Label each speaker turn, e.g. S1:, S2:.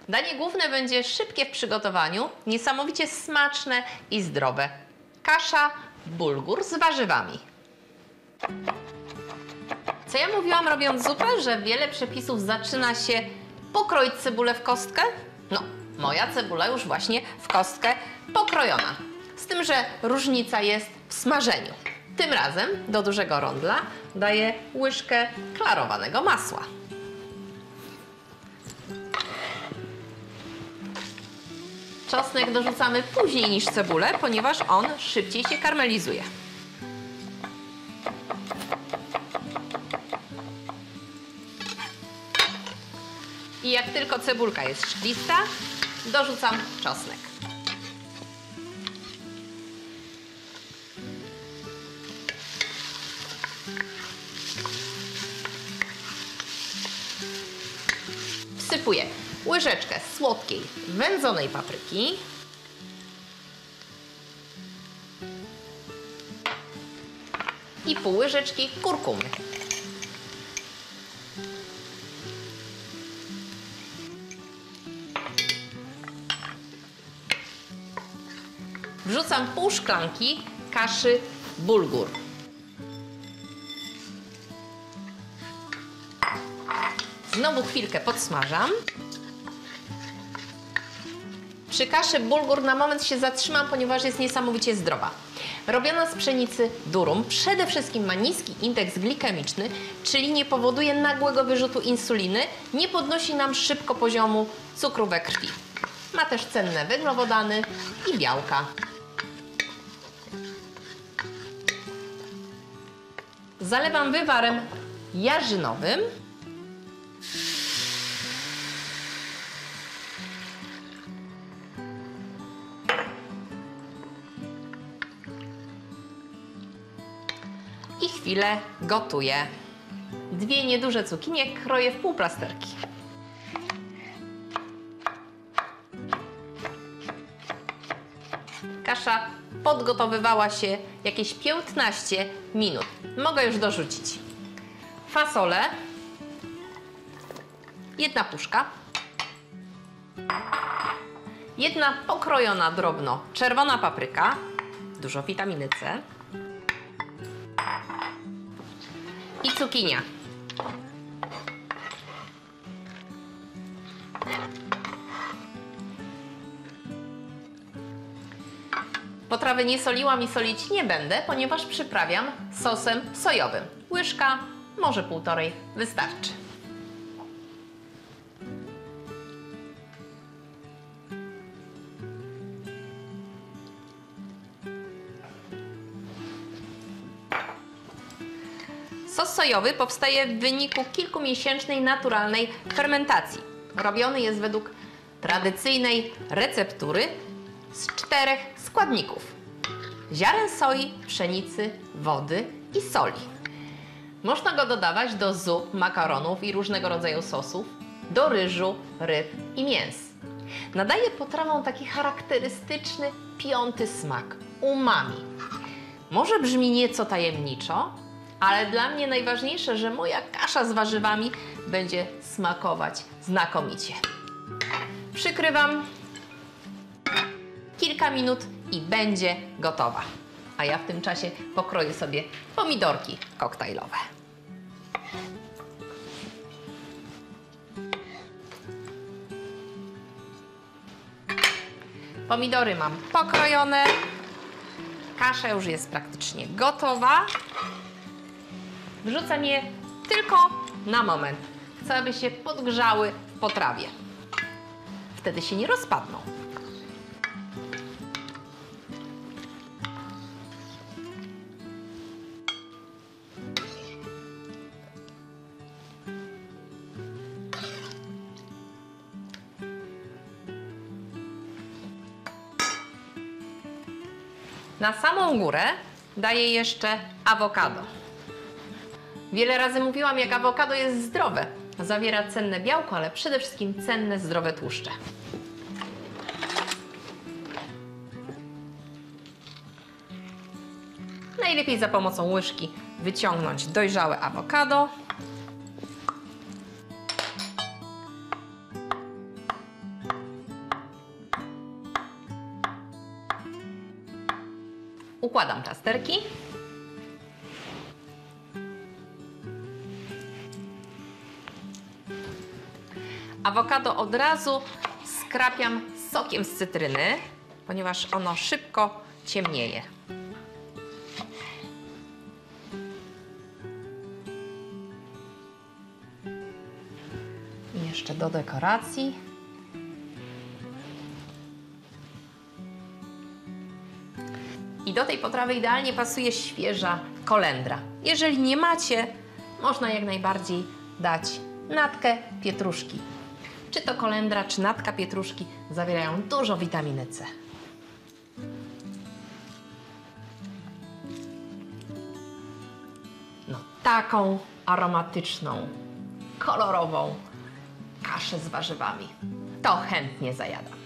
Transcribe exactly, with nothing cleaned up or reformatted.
S1: Danie główne będzie szybkie w przygotowaniu, niesamowicie smaczne i zdrowe. Kasza bulgur z warzywami. Co ja mówiłam robiąc zupę, że wiele przepisów zaczyna się pokroić cebulę w kostkę? No, moja cebula już właśnie w kostkę pokrojona. Z tym, że różnica jest w smażeniu. Tym razem do dużego rondla daję łyżkę klarowanego masła. Czosnek dorzucamy później niż cebulę, ponieważ on szybciej się karmelizuje. I jak tylko cebulka jest szklista, dorzucam czosnek. Wsypuję łyżeczkę słodkiej, wędzonej papryki. I pół łyżeczki kurkumy. Wrzucam pół szklanki kaszy bulgur. Znowu chwilkę podsmażam. Przy kaszy bulgur na moment się zatrzymam, ponieważ jest niesamowicie zdrowa. Robiona z pszenicy durum przede wszystkim ma niski indeks glikemiczny, czyli nie powoduje nagłego wyrzutu insuliny, nie podnosi nam szybko poziomu cukru we krwi. Ma też cenne węglowodany i białka. Zalewam wywarem jarzynowym. I chwilę gotuję. Dwie nieduże cukinie kroję w półplasterki. Kasza podgotowywała się jakieś piętnaście minut. Mogę już dorzucić fasolę, jedna puszka, jedna pokrojona drobno czerwona papryka, dużo witaminy C i cukinia. Potrawy nie soliłam i solić nie będę, ponieważ przyprawiam sosem sojowym. Łyżka, może półtorej, wystarczy. Sos sojowy powstaje w wyniku kilkumiesięcznej naturalnej fermentacji. Robiony jest według tradycyjnej receptury z czterech składników: ziaren soi, pszenicy, wody i soli. Można go dodawać do zup, makaronów i różnego rodzaju sosów, do ryżu, ryb i mięs. Nadaje potrawom taki charakterystyczny piąty smak – umami. Może brzmi nieco tajemniczo, ale dla mnie najważniejsze, że moja kasza z warzywami będzie smakować znakomicie. Przykrywam kilka minut i będzie gotowa. A ja w tym czasie pokroję sobie pomidorki koktajlowe. Pomidory mam pokrojone. Kasza już jest praktycznie gotowa. Wrzucam je tylko na moment. Chcę, aby się podgrzały w potrawie. Wtedy się nie rozpadną. Na samą górę daję jeszcze awokado. Wiele razy mówiłam, jak awokado jest zdrowe. Zawiera cenne białko, ale przede wszystkim cenne, zdrowe tłuszcze. Najlepiej za pomocą łyżki wyciągnąć dojrzałe awokado. Układam plasterki. Awokado od razu skrapiam sokiem z cytryny, ponieważ ono szybko ciemnieje. I jeszcze do dekoracji i do tej potrawy idealnie pasuje świeża kolendra. Jeżeli nie macie, można jak najbardziej dać natkę pietruszki. Czy to kolendra, czy natka pietruszki zawierają dużo witaminy C. No, taką aromatyczną, kolorową kaszę z warzywami to chętnie zajadam.